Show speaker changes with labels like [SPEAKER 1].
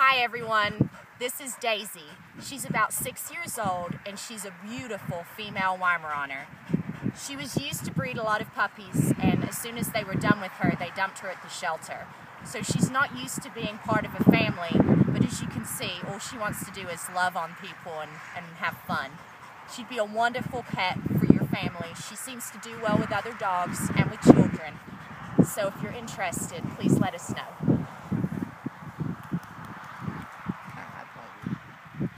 [SPEAKER 1] Hi everyone, this is Daisy. She's about 6 years old and she's a beautiful female Weimaraner. She was used to breed a lot of puppies, and as soon as they were done with her, they dumped her at the shelter. So she's not used to being part of a family, but as you can see, all she wants to do is love on people and have fun. She'd be a wonderful pet for your family. She seems to do well with other dogs and with children. So if you're interested, please let us know.